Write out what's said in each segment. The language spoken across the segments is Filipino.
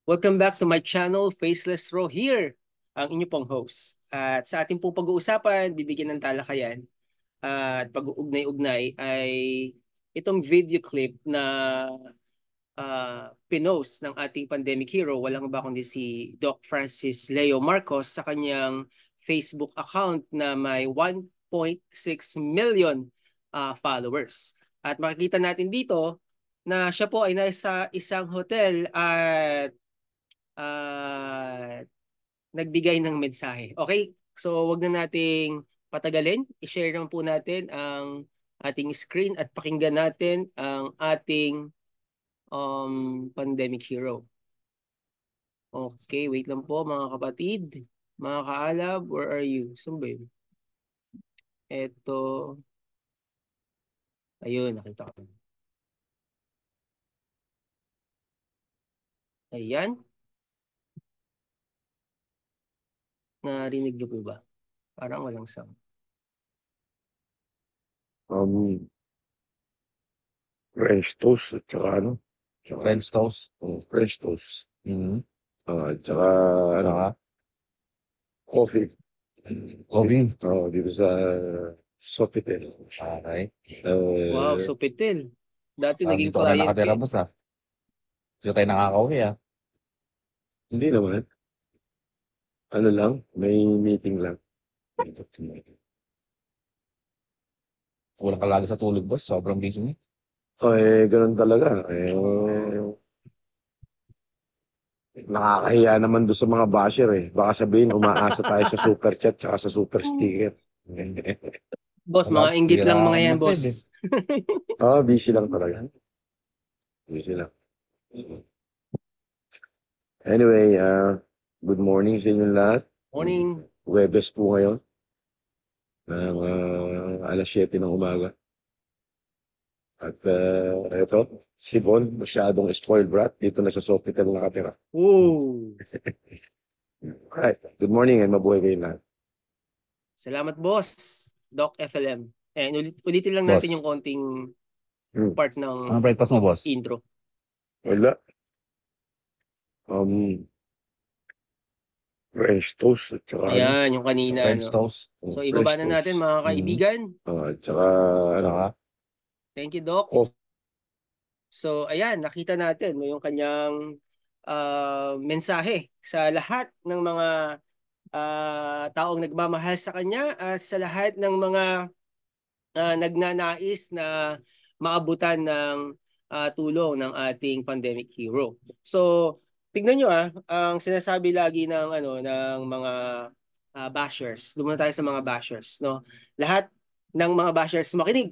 Welcome back to my channel, Faceless Ro here, ang inyo pong host. At sa ating pong pag-uusapan, bibigyan ng talakayan at pag-uugnay-ugnay ay itong video clip na pinost ng ating pandemic hero, walang iba kundi si Doc Francis Leo Marcos sa kanyang Facebook account na may 1.6 million followers. At makikita natin dito na siya po ay nasa isang hotel at nagbigay ng mensahe. Okay? So, wag na nating patagalin. I-share naman po natin ang ating screen at pakinggan natin ang ating pandemic hero. Okay, wait lang po mga kapatid. Mga kaalab, where are you? Saan ba yun? Ito. Ayun, nakita ko. Ayan. Narinig niyo po ba? Parang walang sound. French toast at saka ano? French toast. French toast. Mm. At saka ano? Saka, Coffee. coffee. Dito sa Sofitel. Okay. Wow, Sofitel. Dati naging Dito ka na client nakatira, eh. boss, ah. Dito tayo nakakauwi, ah. Hindi naman. Ano lang, may meeting lang. Kulang ka lalo sa tulog, boss. Sobrang busy mo. Ganun talaga. Nakakahiya naman doon sa mga basher eh. Baka sabihin, umaasa tayo sa super chat tsaka sa super sticker. Boss, mga inggit lang mga yan, boss. Busy lang talaga. Busy lang. Anyway, good morning sa inyong lahat. Morning. Huwebes po ngayon. Ng alas 7 ng umaga. At eto, si Bon, masyadong spoiled brat. Dito na sa Sofitel nakatira. Ooh. Alright, good morning and mabuhay kayo lahat. Salamat, boss. Doc FLM. And ulitin lang Boss. natin yung konting part ng Anong breakfast mo, boss? intro. Wala. French toast at saka ano? Ayan, yung kanina. French No? toast. So, ibaba French na natin toast. mga kaibigan. At saka ano? Saka, Thank you, Doc. Coffee. So, ayan, nakita natin no, yung kanyang mensahe sa lahat ng mga taong nagmamahal sa kanya at sa lahat ng mga nagnanais na maabutan ng tulong ng ating pandemic hero. So, tignan nyo ang sinasabi lagi ng ng mga bashers. Doon muna tayo sa mga bashers, no? Lahat ng mga bashers makinig.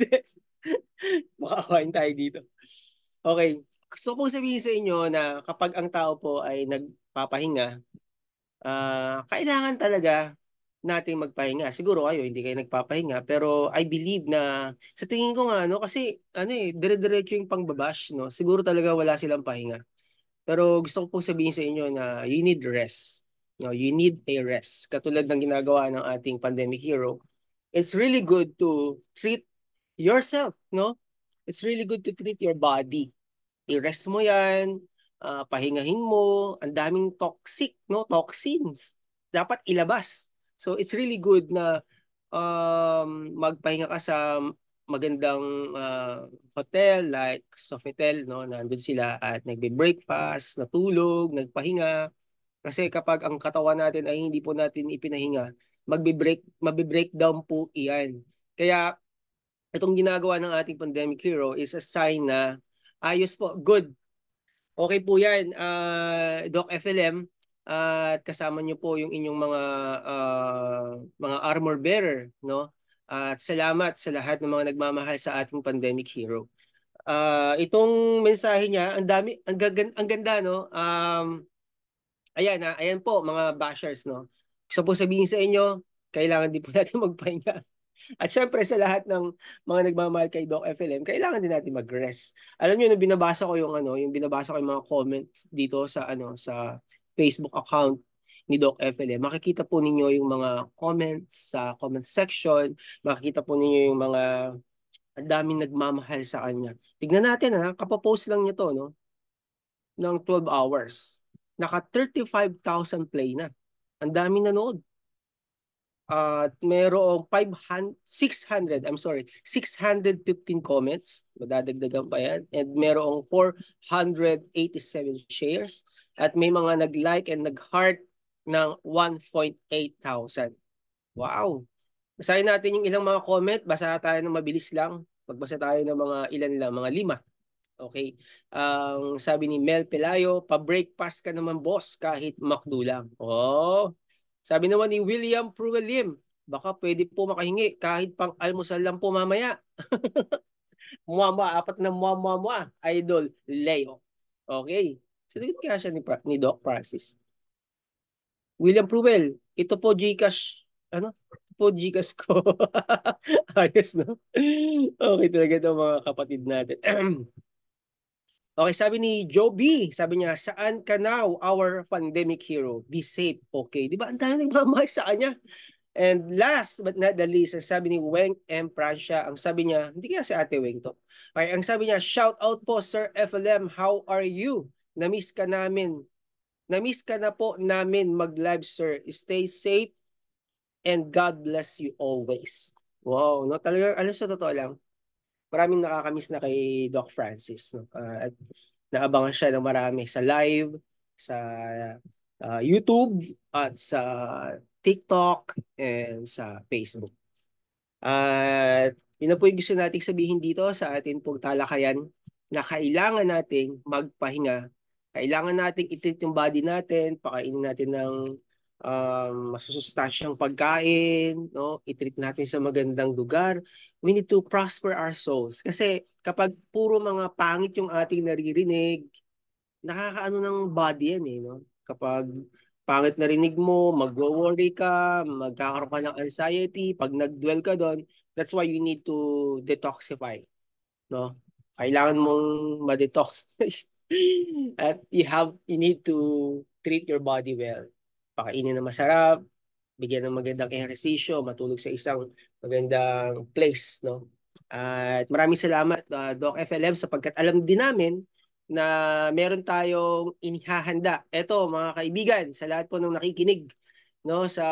Makawain tayo dito. Okay. Gusto kong sabihin sa inyo na kapag ang tao po ay nagpapahinga, kailangan talaga nating magpahinga. Siguro kayo hindi kayo nagpapahinga, pero I believe na sa tingin ko nga kasi dire-diretso yung pangbabash, no. Siguro talaga wala silang pahinga. Pero gusto ko pong sabihin sa inyo na you need rest. No, you need a rest. Katulad ng ginagawa ng ating pandemic hero. It's really good to treat yourself, no? It's really good to treat your body. I-rest mo 'yan, pahingahin mo, ang daming toxic, no, toxins. Dapat ilabas. So it's really good na magpahinga ka sa magandang hotel like Sofitel, no? Nandun sila at nagbe-breakfast, natulog, nagpahinga. Kasi kapag ang katawan natin ay hindi po natin ipinahinga, mabe-breakdown po iyan. Kaya itong ginagawa ng ating pandemic hero is a sign na ayos po, good. Okay po yan, Doc FLM, at kasama niyo po yung inyong mga armor bearer, no? At salamat sa lahat ng mga nagmamahal sa ating pandemic hero. Itong mensahe niya, ang ganda, no? Ayan po mga bashers, no? Gusto po sabihin sa inyo, kailangan din po natin magpahinga. At syempre sa lahat ng mga nagmamahal kay Doc FLM, kailangan din natin mag-rest. Alam niyo nung binabasa ko yung binabasa ko yung mga comments dito sa sa Facebook account ni Doc FLM, makikita po ninyo yung mga comments sa comment section, makikita po ninyo yung mga ang daming nagmamahal sa kanya. Tignan natin kapapost lang niya to, no? ng 12 hours. Naka 35,000 play na. Ang daming nanood. At merong 615 comments. Madadagdagan pa yan. And merong 487 shares. At may mga nag-like and nag-heart ng 1.8 thousand. Wow! Basahin natin yung ilang mga comment. Basa tayo ng mabilis lang. Magbasa tayo ng mga ilan lang, mga 5. Okay. Sabi ni Mel Pelayo, pa-breakfast ka naman boss kahit McDo lang. Oh. Sabi naman ni William Pruelim, baka pwede po makahingi kahit pang almusal lang po mamaya. Muama, apat na muama, Idol Leo. Okay. Sagot kaya siya ni Doc Francis. William Pruel, ito po Gcash, ano? Ito po Gcash ko. Ayos, no? Okay talaga ito mga kapatid natin. Okay, sabi ni Joe B, sabi niya, saan ka now, our pandemic hero? Be safe, okay. Di ba? Ang dami nagmamahal sa kanya. And last but not the least, ang sabi ni Weng M. Pransya, ang sabi niya, hindi kaya si Ate Weng to. Okay, ang sabi niya, shout out po, Sir FLM, how are you? Namiss ka namin. Namiss ka na po namin mag-live, sir. Stay safe and God bless you always. Wow, no? Talagang, alam sa totoo lang, maraming nakakamiss na kay Doc Francis. No? At naabangan siya ng marami sa live, sa YouTube, at sa TikTok, and sa Facebook. At yun na po yung gusto nating sabihin dito sa atin pong talakayan na kailangan nating magpahinga. Kailangan nating i-treat yung body natin, pakainin natin ng masusustansyang pagkain, no? I-treat natin sa magandang lugar. We need to prosper our souls. Kasi kapag puro mga pangit yung ating naririnig, nakakaano ng body yan eh, no? Kapag pangit narinig mo, magwo-worry ka, magkakaroon ka ng anxiety, pag nag-dwell ka doon, that's why you need to detoxify, no? Kailangan mong ma-detox. At you need to treat your body well. Pakainin na masarap, bigyan ng magandang ehersisyo, matulog sa isang magandang place, no? At maraming salamat, Doc FLM, sapagkat alam din namin na meron tayong inihahanda. Ito, mga kaibigan, sa lahat po ng nakikinig, no, sa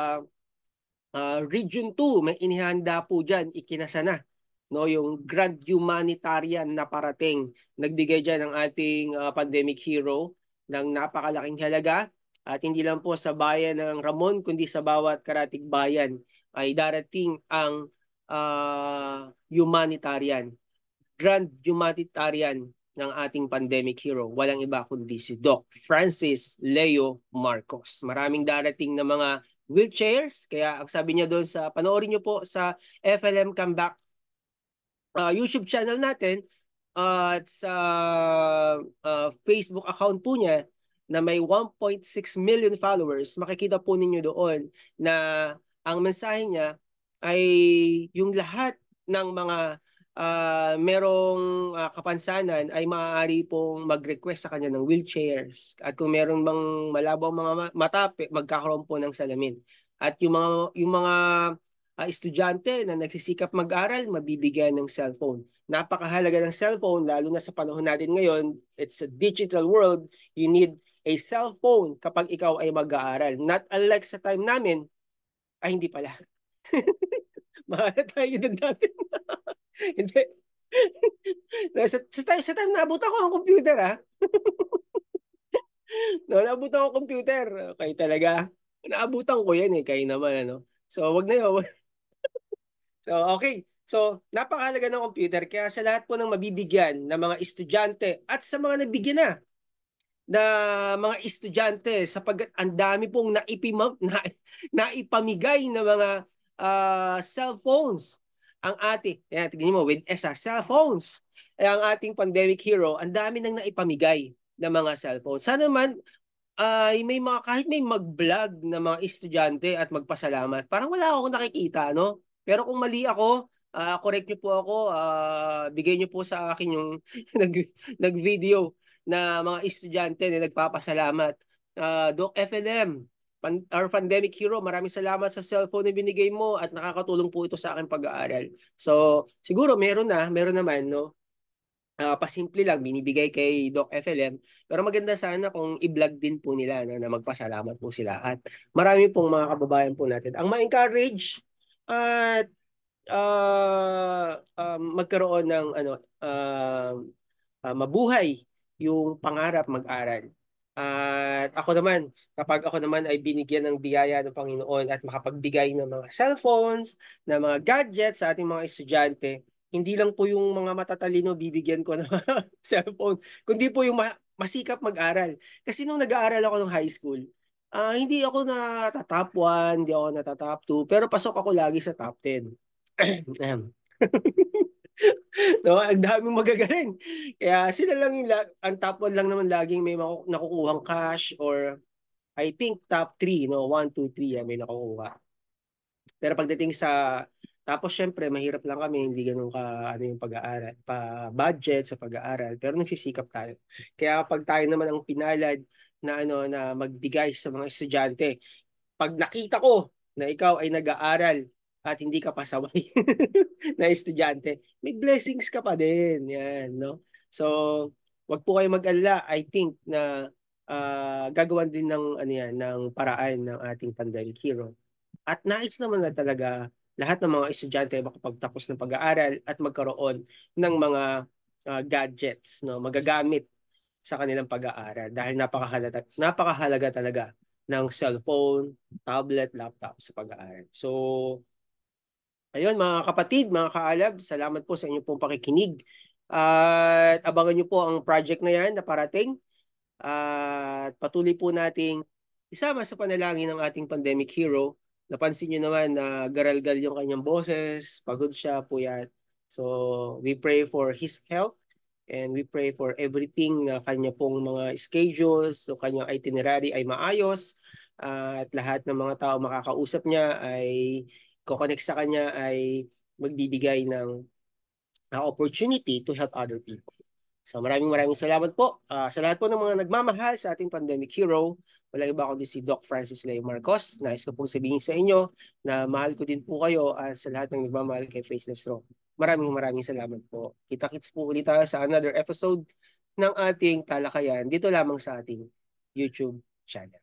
Region 2, may inihanda po dyan, ikinasana, no, yung Grand Humanitarian na parating. Nagbigay dyan ng ating pandemic hero ng napakalaking halaga. At hindi lang po sa bayan ng Ramon, kundi sa bawat karatig bayan ay darating ang humanitarian, Grand Humanitarian ng ating pandemic hero. Walang iba kundi si Doc Francis Leo Marcos. Maraming darating na mga wheelchairs. Kaya ang sabi niya doon sa, panoorin niyo po sa FLM Comeback YouTube channel natin at sa Facebook account po niya na may 1.6 million followers, makikita po ninyo doon na ang mensahe niya ay yung lahat ng mga merong kapansanan ay maaari pong mag-request sa kanya ng wheelchairs. At kung meron bang malabong mga mata, magkakaroon po ng salamin. At yung mga estudyante na nagsisikap mag-aral, mabibigyan ng cellphone. Napakahalaga ng cellphone, lalo na sa panahon natin ngayon. It's a digital world. You need a cellphone kapag ikaw ay mag-aaral. Not unlike sa time namin, ay hindi pala. Mahala tayo din natin. Hindi. Sa time naabutan ko ang computer, ha? No, naabutan ko ang computer. Okay talaga. Naabutan ko yan eh, kayo naman, ano. So, wag na yun. So, okay. So, napakahalaga ng computer. Kaya sa lahat po ng mabibigyan ng mga estudyante at sa mga nabigyan na mga estudyante sapagkat ang dami pong naipamigay na mga cellphones ang ating, yan, tignan mo, with ESA, cellphones, ang ating pandemic hero, ang dami nang naipamigay na mga cellphones. Sana man, ay may mga, kahit may mag-vlog na mga estudyante at magpasalamat, parang wala akong nakikita, no? Pero kung mali ako, correct niyo po ako, bigay niyo po sa akin yung nag-video na mga estudyante na nagpapasalamat. Doc FLM, our pandemic hero, maraming salamat sa cellphone na binigay mo at nakakatulong po ito sa aking pag-aaral. So, siguro meron naman, no? pasimple lang binibigay kay Doc FLM, pero maganda sana kung i-vlog din po nila, no, na magpasalamat po sila at marami pong mga kababayan po natin ang ma-encourage at magkaroon ng mabuhay yung pangarap mag-aral. At kapag ako naman ay binigyan ng biyaya ng Panginoon at makapagbigay ng mga cellphones, ng mga gadgets sa ating mga estudyante, hindi lang po yung mga matatalino bibigyan ko ng cellphone, kundi po yung masikap mag-aral. Kasi nung nag-aaral ako ng high school, hindi ako natatop 1, hindi ako natatop 2, pero pasok ako lagi sa top 10. No, ang daming magagaling. Kaya sila lang yung ang top 1 lang naman laging may nakukuhang cash or I think top 3, no, 1, 2, 3 may nakukuha. Pero pagdating sa tapos syempre mahirap lang kami, hindi ganun ka ano yung pag-aaral, pa budget sa pag-aaral, pero nagsisikap tayo. Kaya pag tayo naman ang pinalad na na magbigay sa mga estudyante, pag nakita ko na ikaw ay nag-aaral at hindi ka pasaway na estudyante, may blessings ka pa din. Yan, no? So, wag po kayo mag-alala. I think na gagawan din ng ano yan, ng paraan ng ating pandemic hero. At nais naman na talaga lahat ng mga estudyante ay makapagtapos ng pag-aaral at magkaroon ng mga gadgets, no, magagamit sa kanilang pag-aaral dahil napakahalaga talaga ng cellphone, tablet, laptop sa pag-aaral. So, ayun mga kapatid, mga kaalab, salamat po sa inyong pong pakikinig. At abangan niyo po ang project na yan na parating. At patuloy po nating isama sa panalangin ng ating pandemic hero. Napansin niyo naman na garalgal yung kanyang boses, pagod siya, puyat. So, we pray for his health and we pray for everything na kanya pong mga schedules, so kanyang itinerary ay maayos at lahat ng mga tao makakausap niya ay kokonek sa kanya ay magbibigay ng opportunity to help other people. So maraming salamat po sa lahat po ng mga nagmamahal sa ating pandemic hero. Walang iba kundi si Doc Francis Leo Marcos. Nais ko pong sabihin sa inyo na mahal ko din po kayo at sa lahat ng nagmamahal kay Faceless Rock. Maraming salamat po. Kita-kits po ulit tayo sa another episode ng ating talakayan dito lamang sa ating YouTube channel.